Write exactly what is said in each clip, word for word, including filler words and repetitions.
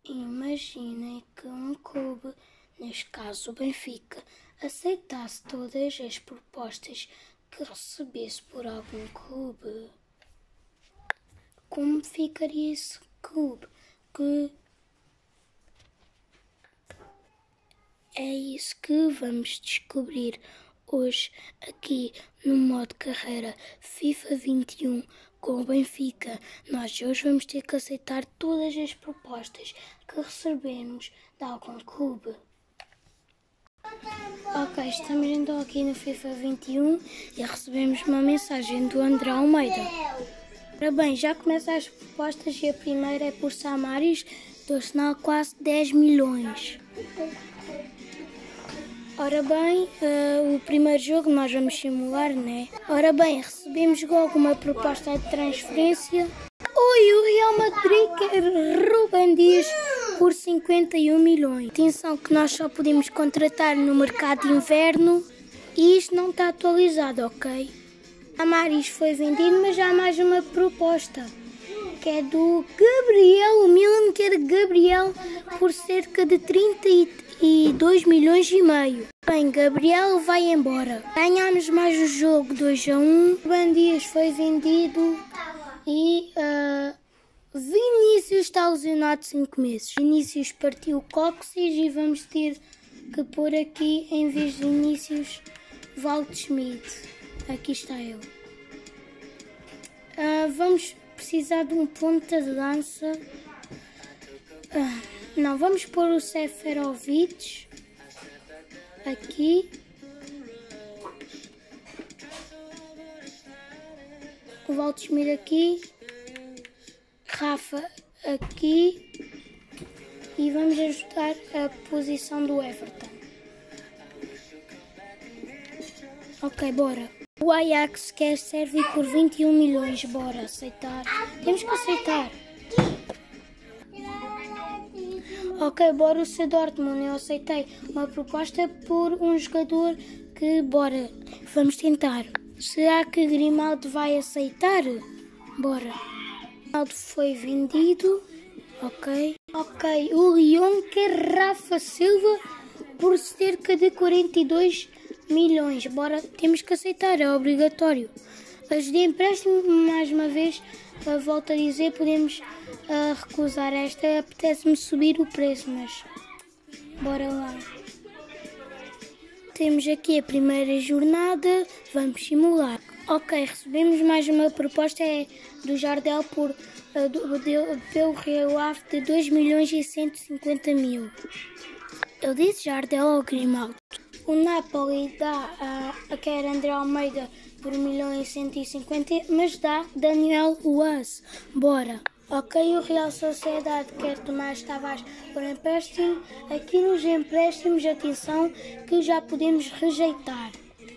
Imaginem que um clube, neste caso o Benfica, aceitasse todas as propostas que recebesse por algum clube. Como ficaria esse clube? Que é isso que vamos descobrir hoje aqui no modo carreira FIFA vinte e um com o Benfica. Nós hoje vamos ter que aceitar todas as propostas que recebemos de algum clube. Ok, estamos então aqui no FIFA vinte e um e recebemos uma mensagem do André Almeida. Ora bem, já começam as propostas e a primeira é por Samaris, do Arsenal, quase dez milhões. Ora bem, uh, o primeiro jogo nós vamos simular, né? Ora bem, recebemos logo uma proposta de transferência. Oi, o Real Madrid quer Rúben Dias por cinquenta e um milhões. Atenção que nós só podemos contratar no mercado de inverno e isto não está atualizado, ok? A Maris foi vendido, mas já há mais uma proposta, que é do Gabriel. O Milan quer Gabriel por cerca de trinta e dois milhões e meio. Bem, Gabriel vai embora. Ganhámos mais o jogo dois a um. Rúben Dias foi vendido e uh, Vinícius está lesionado cinco meses. Vinícius partiu o cóccix e vamos ter que pôr aqui, em vez de Vinícius, Waldschmidt. Aqui está ele. Uh, vamos precisar de um ponta de lança. Uh, não, vamos pôr o Seferovic aqui. O Waldschmidt aqui. Rafa aqui. E vamos ajudar a posição do Everton. Ok, bora. O Ajax quer servir por vinte e um milhões. Bora aceitar. Temos que aceitar. Ok, bora o C Dortmund. Eu aceitei uma proposta por um jogador que, bora, vamos tentar. Será que Grimaldo vai aceitar? Bora. Grimaldo foi vendido. Ok. Ok, o Lyon quer Rafa Silva por cerca de quarenta e dois milhões. Bora, temos que aceitar, é obrigatório. As de empréstimo, mais uma vez, uh, volto a dizer, podemos uh, recusar esta. Apetece-me subir o preço, mas bora lá. Temos aqui a primeira jornada, vamos simular. Ok, recebemos mais uma proposta, é do Jardel por, uh, do, de, pelo Rio Ave de dois milhões e cento e cinquenta mil. Eu disse Jardel ou Grimaldo? O Napoli dá a quer André Almeida por um milhão e cento e cinquenta, mas dá Daniel Uas. Bora. Ok, o Real Sociedade quer Tomás Tavares por empréstimo. Aqui nos empréstimos, atenção, que já podemos rejeitar.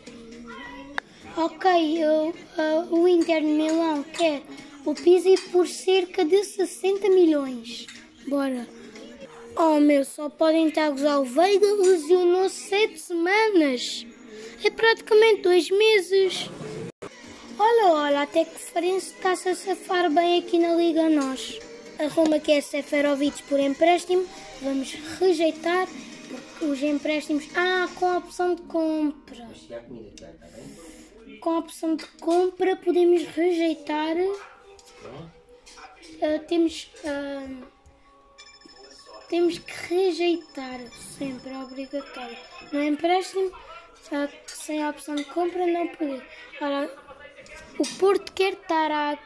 Ok, o, uh, o Inter de Milão quer o Pizzi por cerca de sessenta milhões. Bora. Oh meu, só podem estar a gozar. O Veiga lesionou-se sete semanas. É praticamente dois meses. Olha, olha, até que Farense está-se a safar bem aqui na Liga Nós. A Roma quer Seferovic por empréstimo. Vamos rejeitar os empréstimos. Ah, com a opção de compra. Com a opção de compra podemos rejeitar. Uh, temos... Uh, Temos que rejeitar, sempre, é obrigatório. No empréstimo, sem a opção de compra, não pode. Ora, o Porto quer Tarat.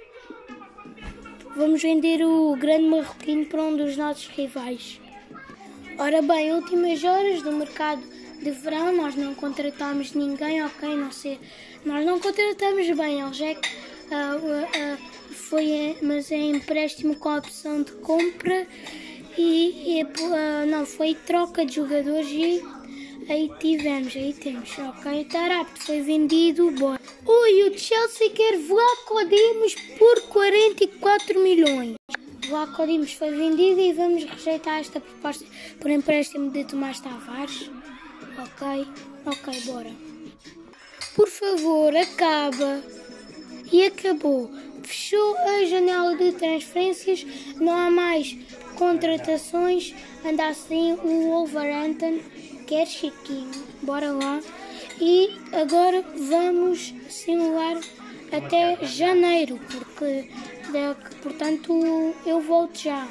Vamos vender o grande marroquino para um dos nossos rivais. Ora bem, últimas horas do mercado de verão, nós não contratamos ninguém, ok, não sei. Nós não contratamos bem, ele já é que uh, uh, uh, foi, mas é empréstimo com a opção de compra. E, e uh, não, foi troca de jogadores e aí tivemos, aí temos, ok, Tarapto foi vendido, bora. Ui, o Chelsea quer Vlaco Dimos por quarenta e quatro milhões. Vlaco Dimos foi vendido e vamos rejeitar esta proposta por empréstimo de Tomás Tavares. Ok, ok, bora. Por favor, acaba. E acabou. Fechou a janela de transferências, não há mais contratações, anda assim o Wolverhampton, que é chiquinho. Bora lá. E agora vamos simular até janeiro, porque, portanto, eu volto já.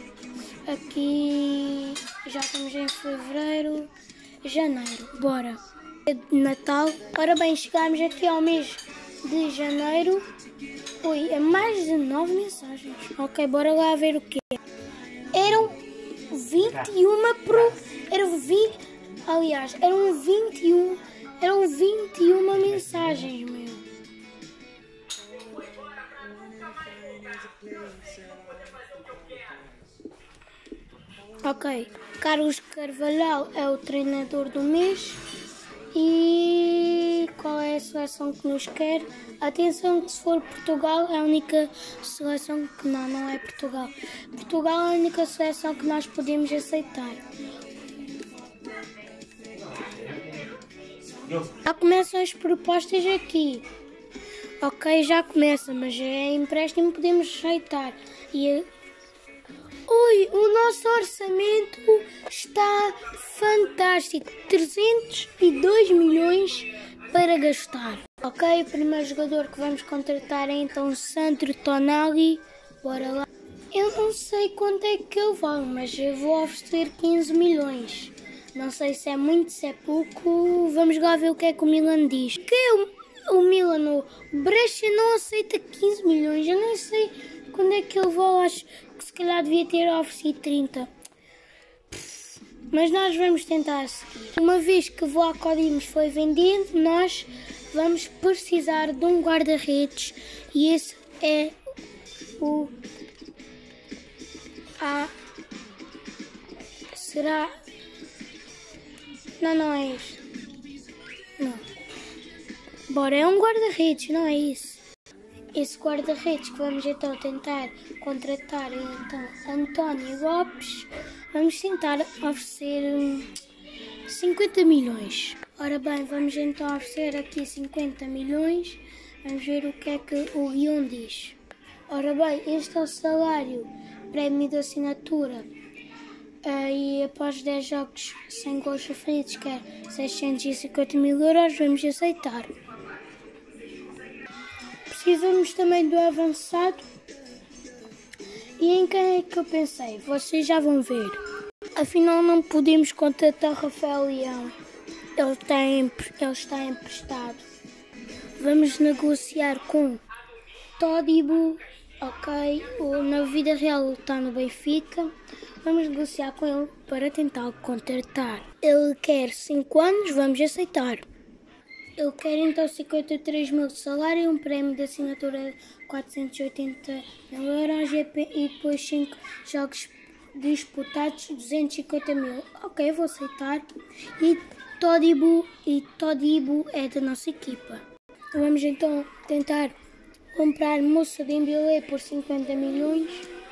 Aqui já estamos em fevereiro, janeiro, bora. É de Natal. Ora bem, chegámos aqui ao mês de janeiro. Ui, é mais de nove mensagens. Ok, bora lá ver o que é. Eram vinte e uma pro... Eram vinte... Aliás, eram vinte e um... Eram vinte e uma mensagens, meu. Ok, Carlos Carvalhal é o treinador do mês. E qual é a seleção que nos quer? Atenção que se for Portugal é a única seleção que não, não é Portugal. Portugal é a única seleção que nós podemos aceitar. Já começam as propostas aqui. Ok, já começa, mas é empréstimo, podemos aceitar. E oi, o nosso orçamento está fantástico. trezentos e dois milhões para gastar. Ok, o primeiro jogador que vamos contratar é então Sandro Tonali. Bora lá. Eu não sei quanto é que ele vale, mas eu vou oferecer quinze milhões. Não sei se é muito, se é pouco. Vamos lá ver o que é que o Milan diz. Que o, o Milan, o Brescia não aceita quinze milhões. Eu não sei quando é que ele vale. Acho que se calhar devia ter oferecido trinta. Mas nós vamos tentar a seguir. Uma vez que o Vlaco Dimos foi vendido, nós vamos precisar de um guarda-redes. E esse é o... A... Será... Não, não é este. Não. Bora, é um guarda-redes, não é isso. Esse guarda-redes que vamos então tentar contratar é então António Lopes. Vamos tentar oferecer hum, cinquenta milhões. Ora bem, vamos então oferecer aqui cinquenta milhões. Vamos ver o que é que o guião diz. Ora bem, este é o salário, prémio de assinatura. Uh, e após dez jogos sem gols sofridos, que é seiscentos e cinquenta mil euros, vamos aceitar. Precisamos também do avançado. E em quem é que eu pensei? Vocês já vão ver. Afinal, não podemos contratar Rafael Leão. Ele está, em, ele está emprestado. Vamos negociar com Todibo. Ok, na vida real ele está no Benfica. Vamos negociar com ele para tentar contratar. Ele quer cinco anos, vamos aceitar. Ele quer então cinquenta e três mil de salário e um prémio de assinatura de quatrocentos e oitenta mil euros e depois cinco jogos disputados, duzentos e cinquenta mil. Ok, vou aceitar. E Todibo, e Todibo é da nossa equipa. Vamos então tentar comprar Moussa Dembélé por cinquenta milhões.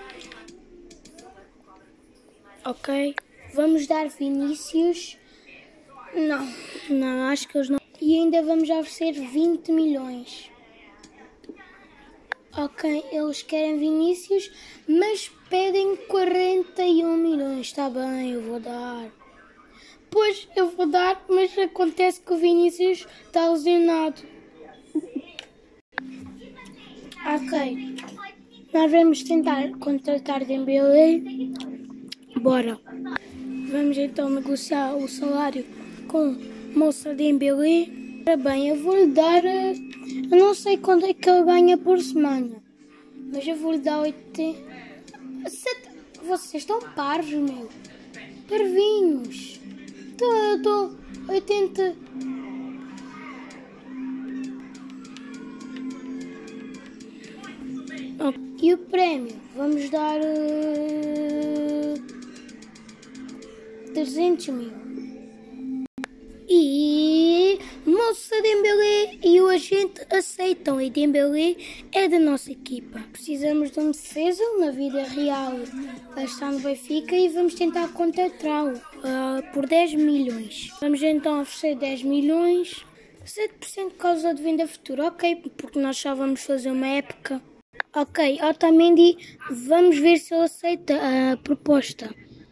Ok. Vamos dar Vinícius. Não, não, acho que eles não. E ainda vamos oferecer vinte milhões. Ok, eles querem Vinícius, mas pedem quarenta e um milhões. Está bem, eu vou dar. Pois, eu vou dar, mas acontece que o Vinícius está lesionado. Ok, nós vamos tentar contratar Dembélé. Bora. Vamos então negociar o salário com Moussa Dembélé. Ora bem, eu vou-lhe dar... Eu não sei quanto é que ele ganha por semana, mas eu vou-lhe dar oitenta... Vocês estão parvos, meu. Parvinhos. Estou... Estou... oitenta... E o prémio? Vamos dar... Uh, trezentos mil. E... Moussa Dembélé e o agente aceitam. E Dembélé é da nossa equipa. Precisamos de um defesa na vida real. Está no Benfica e vamos tentar contratá-lo uh, por dez milhões. Vamos então oferecer dez milhões. sete por cento de causa de venda futura. Ok, porque nós só vamos fazer uma época. Ok, Otamendi, vamos ver se ele aceita a proposta.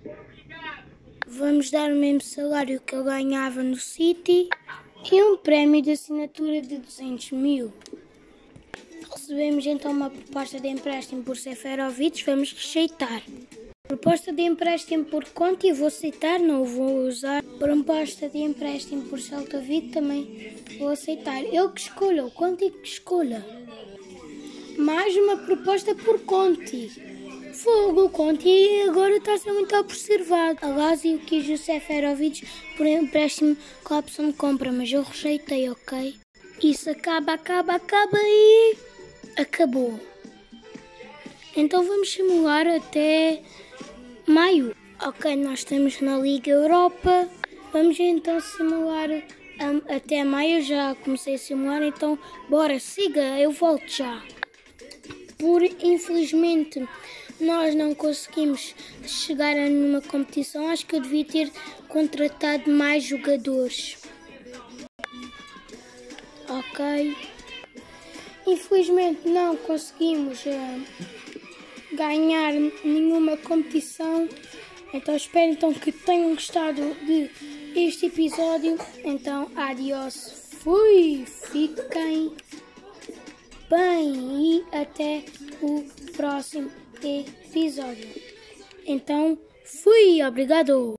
Vamos dar o mesmo salário que ele ganhava no City e um prémio de assinatura de duzentos mil. Recebemos então uma proposta de empréstimo por Seferovic, vamos rejeitar. Proposta de empréstimo por Conti, vou aceitar, não o vou usar. Proposta de empréstimo por Celta Vigo, também vou aceitar. Eu que escolha, o Conti que escolha. Mais uma proposta por Conti. Fogo, o Conti agora está a ser muito observado. A Lazio quis o Seferovic por empréstimo com a opção de compra, mas eu rejeitei, ok? Isso acaba, acaba, acaba e... acabou. Então vamos simular até maio. Ok, nós estamos na Liga Europa. Vamos então simular um, até maio. Eu já comecei a simular, então bora, siga, eu volto já. Por infelizmente nós não conseguimos chegar a nenhuma competição. Acho que eu devia ter contratado mais jogadores. Ok. Infelizmente não conseguimos uh, ganhar nenhuma competição. Então espero então que tenham gostado de este episódio. Então, adiós. Fui. Fiquem bem e até o próximo episódio. Então, fui. Obrigado.